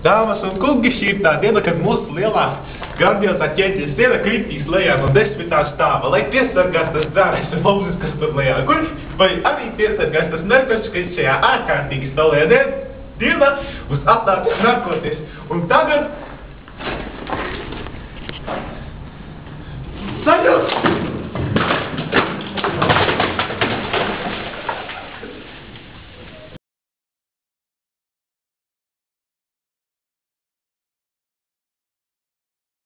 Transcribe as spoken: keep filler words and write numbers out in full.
Dāmas un kungi, šī ir tā diena, kad mūsu lielā grandiozā ķēdes diena kritīs lejā no desmitā stāva, lai piesargās tas dzērēs un mūzis, kas tur lejā guļ, vai arī piesargās tas narkotikas, kas šajā ārkārtīgi stāvajā dienā uz atnācis narkoties. Un tagad